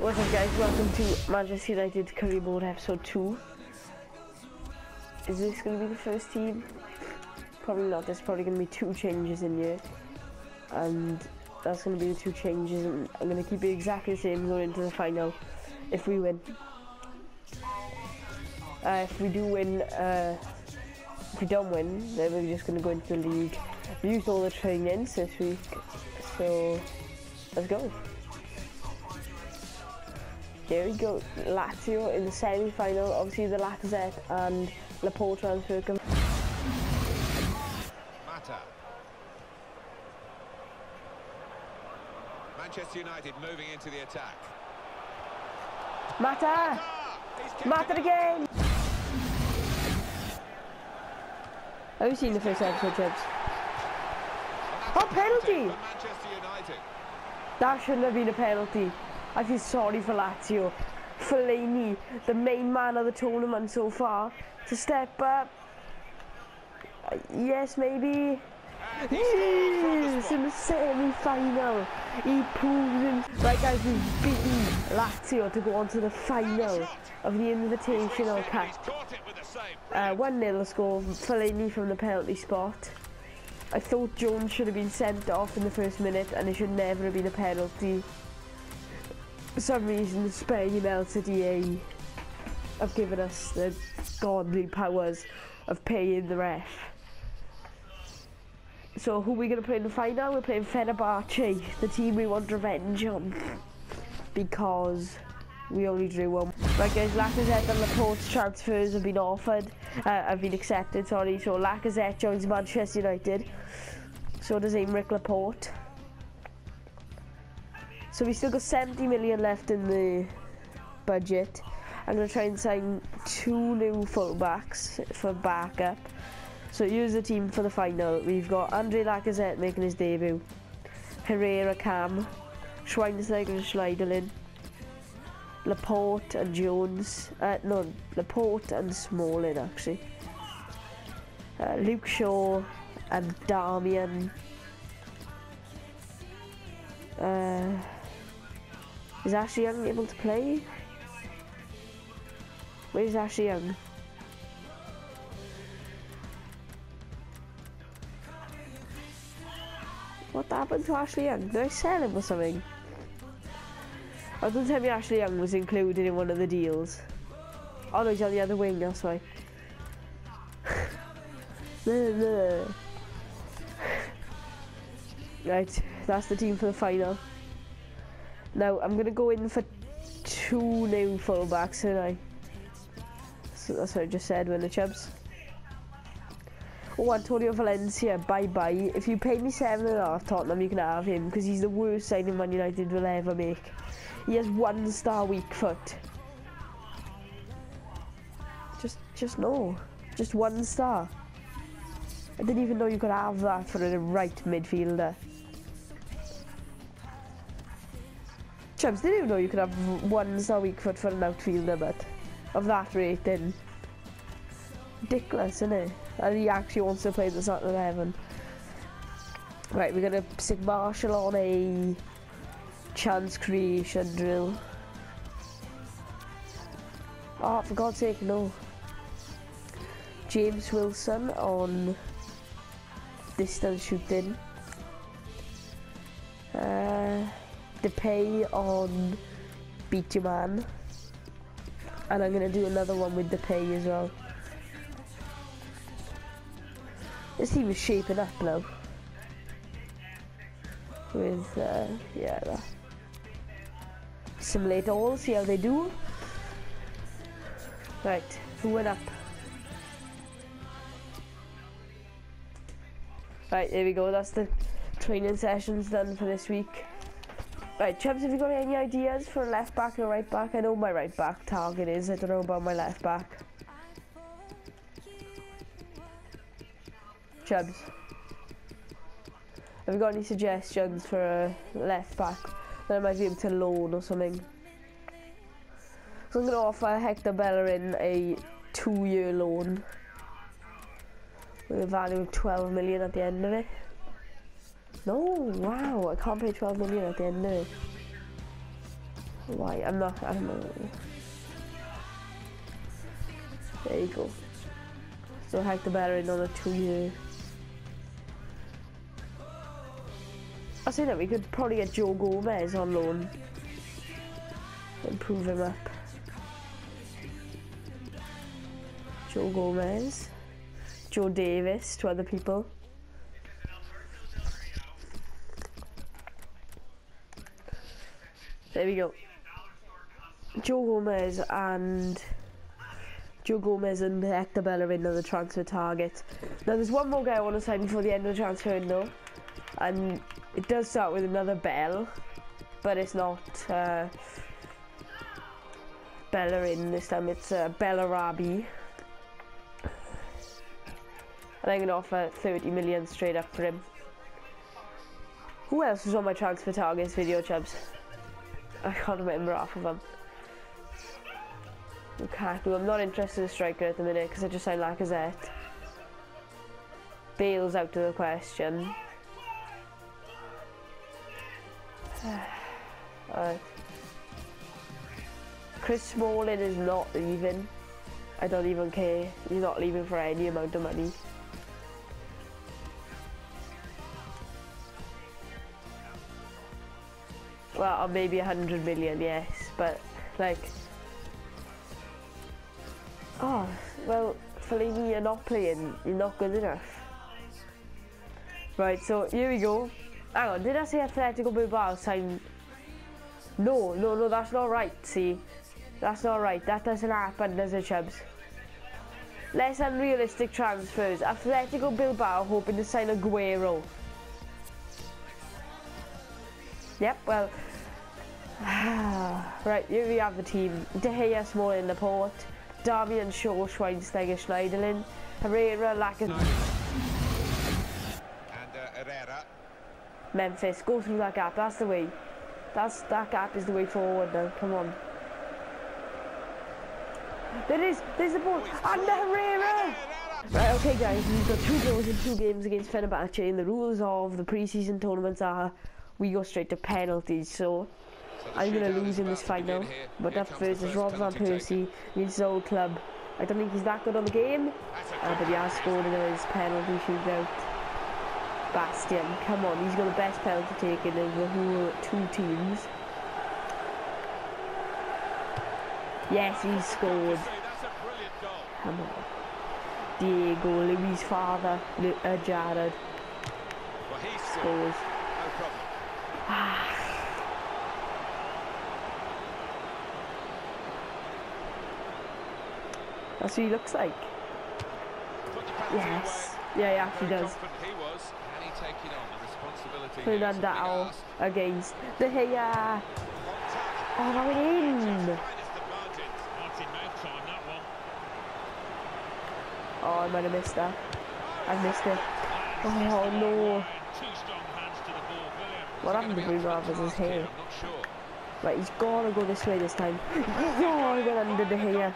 What's up guys, welcome to Manchester United Career Mode episode 2. Is this going to be the first team? Probably not, there's probably going to be 2 changes in here. And that's going to be the 2 changes, and I'm going to keep it exactly the same going into the final if we win. If we do win, if we don't win, then we're just going to go into the league. We used all the trainings this week, so let's go. Here we go, Lazio in the semi-final. Obviously the Lacazette and Laporte transfer. Mata. Manchester United moving into the attack. Mata! Mata again! Have you seen the first episode, Chubbs? Oh, penalty! Manchester United. That shouldn't have been a penalty. I feel sorry for Lazio. Fellaini, the main man of the tournament so far, to step up. Yes, maybe. Yes, in the semi-final. He proves him. Right guys, we've beaten Lazio to go on to the final of the Invitational Cup. 1-0 score, Fellaini from the penalty spot. I thought Jones should have been sent off in the first minute and it should never have been a penalty. For some reason, Spain and LCDA have given us the godly powers of paying the ref. So who are we going to play in the final? We're playing Fenerbahce, the team we want revenge on, because we only drew 1. Right guys, Lacazette and Laporte's transfers have been accepted, sorry. So Lacazette joins Manchester United, so does Aymeric Laporte. So we still got 70 million left in the budget. I'm going to try and sign 2 new fullbacks for backup. So here's the team for the final. We've got Andre Lacazette making his debut, Herrera Cam, Schweinsteiger and Schneiderlin, Laporte and Jones, Laporte and Smalling actually, Luke Shaw and Darmian. Is Ashley Young able to play? Where's Ashley Young? What happened to Ashley Young? Did I sell him or something? Oh, don't tell me Ashley Young was included in one of the deals. Oh no, he's on the other wing, that's why. No. Right, that's the team for the final. Now, I'm going to go in for 2 new fullbacks, didn't I? So that's what I just said, when the Chubbs. Oh, Antonio Valencia, bye-bye. If you pay me 7.5 Tottenham, you can have him, because he's the worst signing Man United will ever make. He has 1-star weak foot. Just no. Just 1 star. I didn't even know you could have that for a right midfielder. Chubbs, did you know you could have 1-star weak foot for an outfielder, but of that rating? Ridiculous, isn't it? And he actually wants to play the starting 11. Right, we're gonna stick Marshall on a chance creation drill. Oh, for God's sake, no. James Wilson on distance shooting. Depay on beat your man, and I'm gonna do another one with Depay as well. This team is shaping up now. With yeah, simulate all, see how they do. Right, who went up? Right, there we go. That's the training sessions done for this week. Right, Chubbs, have you got any ideas for a left back or right back? I know my right back target is. I don't know about my left back. Chubbs, have you got any suggestions for a left back that I might be able to loan or something? So I'm going to offer Hector Bellerin a 2-year loan with a value of 12 million at the end of it. No, wow, I can't pay 12 million at the end of it. Why? I don't know. There you go. So Hector Bellerin on a 2 year. I say that we could probably get Joe Gomez on loan. Improve him up. Joe Gomez. Joe Davis to other people. There we go. Joe Gomez and Hector Bellerin are the transfer targets. Now there's one more guy I want to sign before the end of the transfer window, and it does start with another Bell, but it's not Bellerin this time. It's Bellarabi, and I'm gonna offer 30 million straight up for him. Who else was on my transfer targets video, Chubbs? I can't remember half of them. Lukaku, I'm not interested in a striker at the minute because I just signed Lacazette. Bale's out of the question. Alright. Chris Smalling is not leaving. I don't even care. He's not leaving for any amount of money. Well, or maybe 100 million, yes, but like, oh, well, Fellaini, you're not playing, you're not good enough. Right, so here we go. Hang on, did I say Atletico Bilbao signed? No, that's not right, see? That's not right, that doesn't happen, does it, Chubbs? Less unrealistic transfers. Atletico Bilbao hoping to sign Aguero. Yep, well, right, here we have the team. De Gea, Smalling, Laporte, Darmian, Shaw, Schweinsteiger, Schneiderlin, Herrera, Lacazette, and Herrera. Memphis. Go through that gap, that's the way. That gap is the way forward now, come on. There's the ball, and Herrera! Right, okay guys, we've got 2 goals in 2 games against Fenerbahce, and the rules of the pre-season tournaments are we go straight to penalties, so I'm going to lose in this final. But up first is Rob Van Persie against his old club. I don't think he's that good on the game, but he has scored in his penalty shootout. Bastian, come on, he's got the best penalty taken in the whole 2 teams. Yes, he's scored. Come on. Diego, Louis' father, Jared. Scores. That's what he looks like. Yes. Yeah, he actually does. Fernandao against De Gea. Oh, that went in. Oh, I might have missed that. I've missed it. Oh no. What happened to Bruno Alves' hair? Right, he's gotta go this way this time. Oh, he got under De Gea.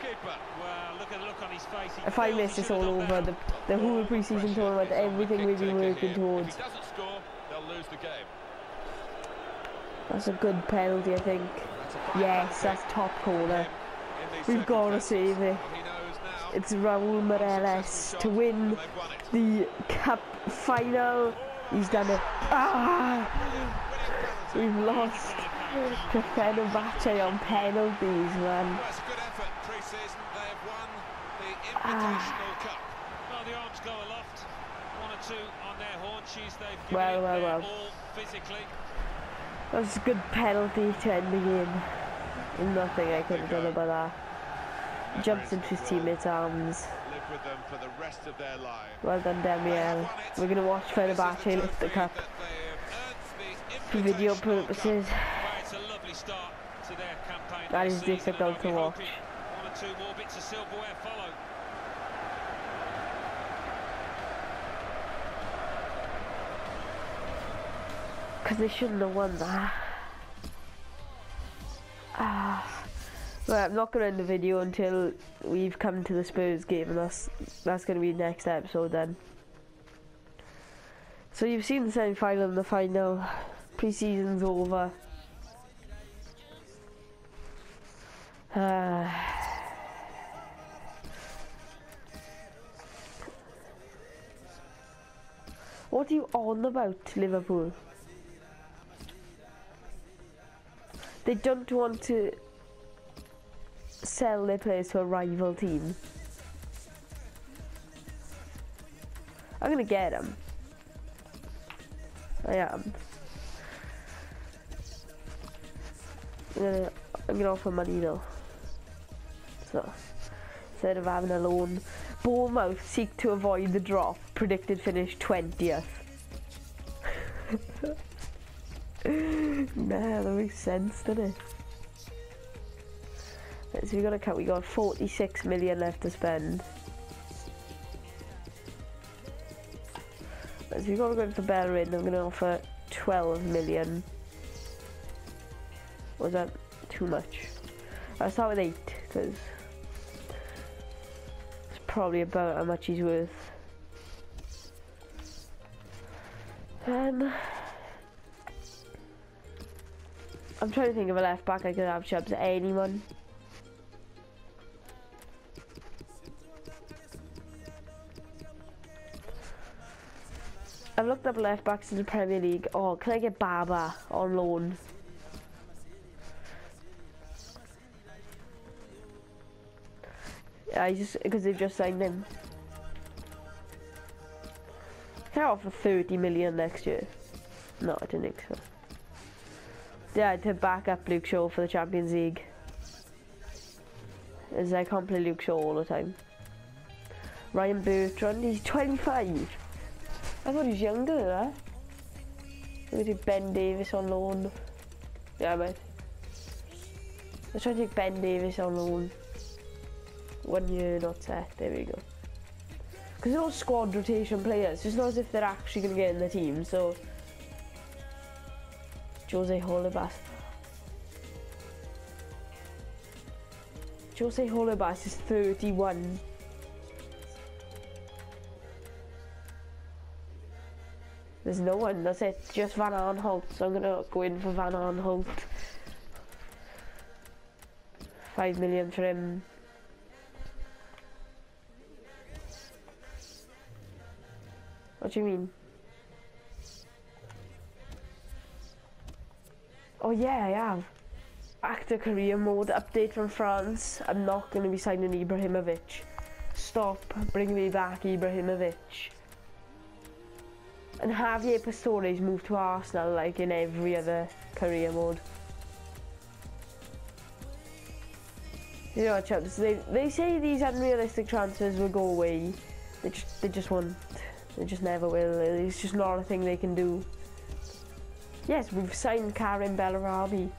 If I miss, it's all over. The whole pre-season tournament, everything we've been working towards. That's a good penalty, I think. Yes, that's top corner. We've got to save it. It's Raul Meireles to win the cup final. He's done it. We've lost to Fenerbahce on penalties, man. Well. That was a good penalty to end the game. Nothing I could have done about that. Jumps into his teammates' arms. Well done, Demiel. We're going to watch Fenerbahce lift the cup for video purposes. That is difficult to watch. Because they shouldn't have won that. Well, I'm not going to end the video until we've come to the Spurs game, and that's going to be the next episode then. So you've seen the semi-final and the final. Pre-season's over. What are you on about, Liverpool? They don't want to sell their players to a rival team. I'm gonna get them. I am. I'm gonna offer money though. So instead of having a loan, Bournemouth seek to avoid the drop. Predicted finish 20th. Nah, that makes sense, doesn't it? Right, so we got to count. We got 46 million left to spend. Right, so we got to go for Bellerin. I'm gonna offer 12 million. Was that too much? I'll start with 8 because it's probably about how much he's worth. I'm trying to think of a left back I could have Chubbs. Anyone? I've looked up left backs in the Premier League. Oh, can I get Baba on loan? Yeah, because they've just signed him. Can I offer 30 million next year? No, I don't think so. Yeah, to back up Luke Shaw for the Champions League. As I can't play Luke Shaw all the time. Ryan Bertrand, he's 25. I thought he was younger than that. We do Ben Davis on loan. Yeah, mate. Let's try to take Ben Davis on loan. 1 year, not set. There we go. Because they're all squad rotation players. It's not as if they're actually going to get in the team, so... Jose Holebas. Jose Holebas is 31. There's no one, that's it. Just Van Aanholt. So I'm going to go in for Van Aanholt. 5 million for him. What do you mean? Oh yeah, I have. Active career mode update from France. I'm not going to be signing Ibrahimovic. Stop, bring me back Ibrahimovic. And Javier Pastores moved to Arsenal like in every other career mode. You know what, chaps? They say these unrealistic transfers will go away. They just won't. They just never will. It's just not a thing they can do. Yes, we've signed Karim Bellarabi.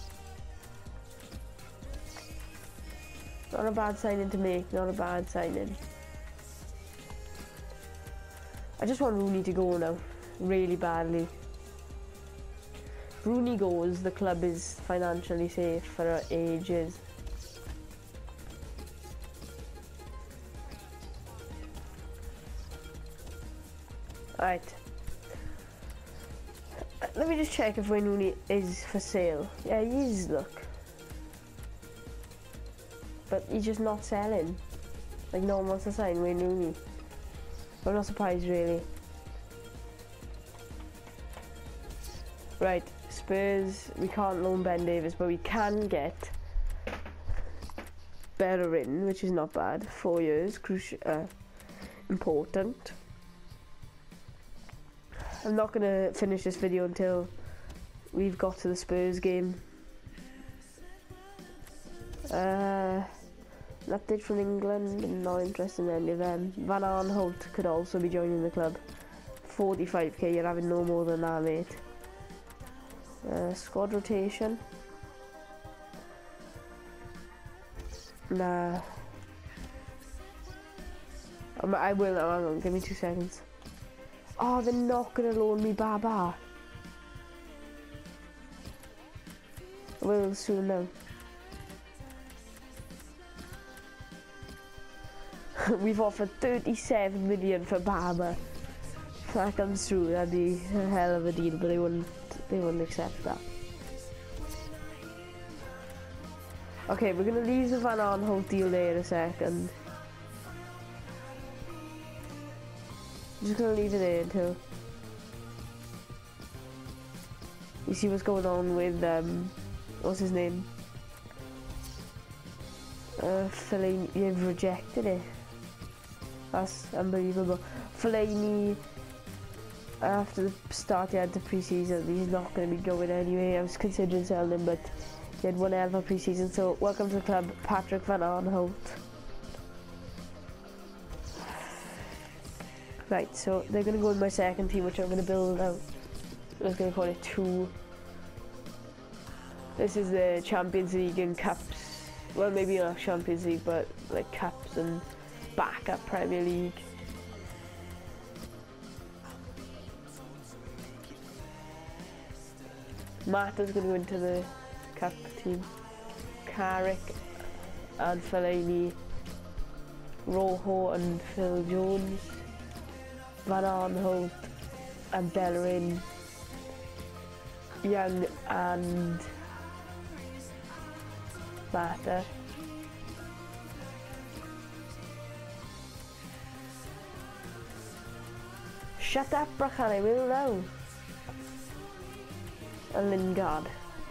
Not a bad signing to make, not a bad signing. I just want Rooney to go now, really badly. If Rooney goes, the club is financially safe for ages. Alright. Let me just check if Wayne Rooney is for sale. Yeah, he is, look. But he's just not selling. Like, no one wants to sign Wayne Rooney. I'm not surprised, really. Right, Spurs, we can't loan Ben Davis, but we can get Bellerin, which is not bad. 4 years, crucial, important. I'm not going to finish this video until we've got to the Spurs game. An update from England, I'm not interested in any of them. Van Aanholt could also be joining the club. 45k, you're having no more than that, mate. Squad rotation. Nah. I will, hang on, give me 2 seconds. Oh, they're not going to loan me Baba. I will soon now. We've offered 37 million for Baba. If that comes through, that'd be a hell of a deal, but they wouldn't accept that. Okay, we're gonna leave the Van Aanholt deal there a second. Just gonna leave it there until you see what's going on with what's his name? Fellaini. You've rejected it. That's unbelievable. Fellaini, after the start he had the pre-season, he's not going to be going anyway. I was considering selling him, but he had one hell of a pre-season. So welcome to the club, Patrick Van Aanholt. Right, so they're going to go in my second team, which I'm going to build out. I was going to call it 2. This is the Champions League and Cups. Well, maybe not Champions League, but like Cups and backup Premier League. Mata's going to go into the Cup team. Carrick and Fellaini. Rojo and Phil Jones. Van Aanholt and Bellerin. Young and Mata. Shut up, Brachan, I will now. And Lingard.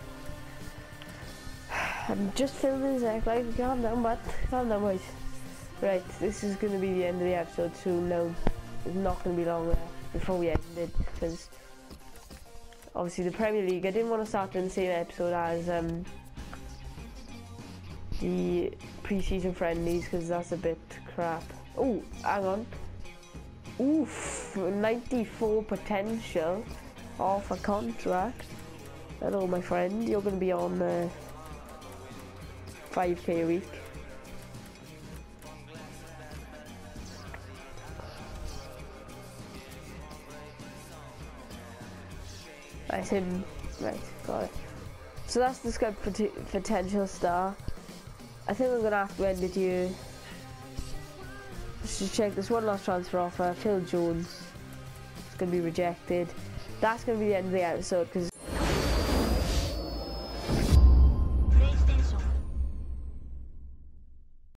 I'm just filming Zach, like, calm down, but calm down, boys. Right, this is going to be the end of the episode soon now. It's not going to be long left before we end it, because obviously the Premier League, I didn't want to start in the same episode as the pre-season friendlies, because that's a bit crap. Oh, hang on. Oof, 94 potential off a contract. Hello, my friend. You're going to be on 5k a week. That's him. Right, got it. So that's the squad potential star. I think I'm going to have to end it here. Let's just check this one last transfer offer. Phil Jones. It's going to be rejected. That's going to be the end of the episode because